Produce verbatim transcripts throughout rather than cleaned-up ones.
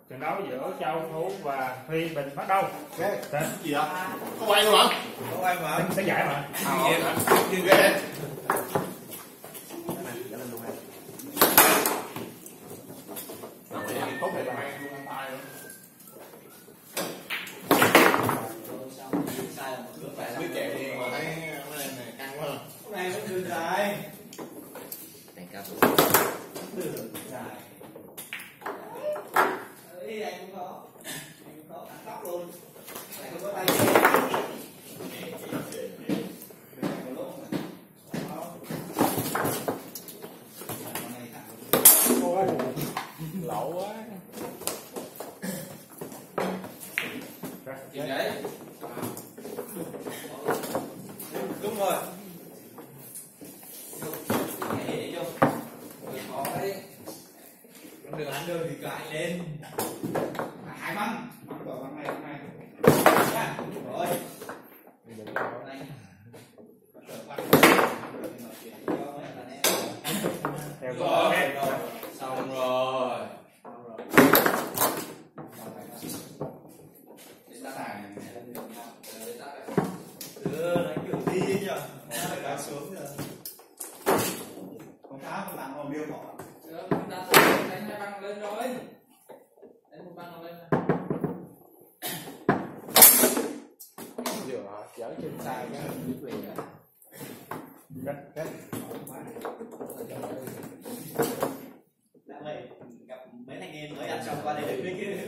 trận đấu giữa Châu Phú và Huy Bình bắt đầu. Okay. Tên gì đó? Có quay luôn hả? Có quay mà. sẽ giải mà. À, ghê hả? Ghê. Có thể là mang luôn tay luôn. Biết kẹo gì mà thấy mấy em này căng quá. Cái này nó đường dài. Đánh cao thủ. Đường dài. Ý anh cũng có. Anh cũng có thẳng tóc luôn. Anh cũng có tay. Lỗ quá. Gì đấy? Đúng rồi. Nhảy vô. Rồi khó đấy. Con đường ăn đường thì cãi lên. Hai băng. Băng vào băng này băng này. Nha. Rồi. Này. Theo Rồi. rồi. Xong rồi. Đưa đánh kiểu đi nhỉ? Nó phải xuống rồi. Con cá không làm còn biêu bỏ. Chúng ta đánh hai băng lên rồi. Đánh một băng lên. Vừa giở trên tay cái biết liền rồi. Cách cách. Đã vậy gặp mấy anh em mới ăn xong qua đây được chứ.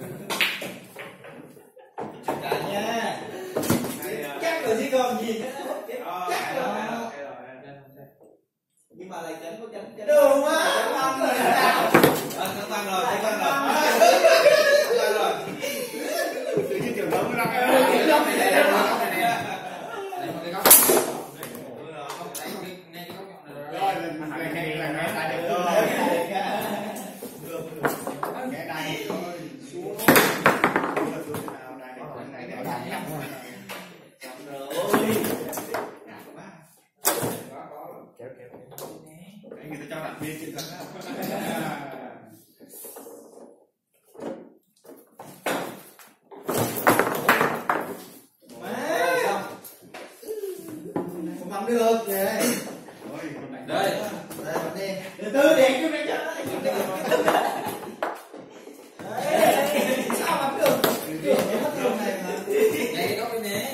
Chúc cả nha. Chắc rồi chứ còn gì nữa. Chắc rồi. Nhưng mà lại chấn có chấn chấn. Đúng á. Chấn băng rồi. Ờ, chấn băng rồi, chấn băng rồi. Chấn băng rồi. Tự nhiên kiểu lớn nó ra. Đánh một cái góc. Đánh ngay cái góc nhọn này. Rồi, mình này này này này được rồi. Cái này thôi, xuống. Nào này, này này này. Rồi. Kéo kéo. Đấy, người ta cho đặt bia trên sân á. Không bắn được kìa. Đây. Đây bắn đi. Từ từ để cho nó chết. Đấy. Sao bắn được? Kiểu nó mất đường này mà. Ngay cái góc bên này.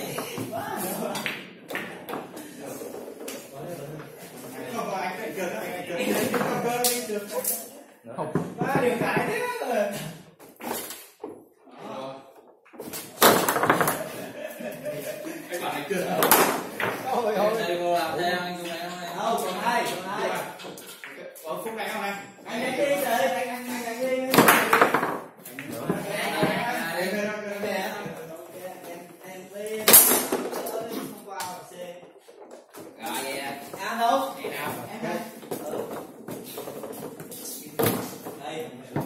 Ba điều cái thế. Cái bạn này cười. Ôi ôi. Đây cô làm theo anh cô này không này. Đâu, còn hai, còn hai. Ở phút này không này? Anh đánh đi rồi, anh anh anh đánh đi. Không qua C. Rồi vậy nè. Ăn đâu? Đi nào. Em đây. Đây.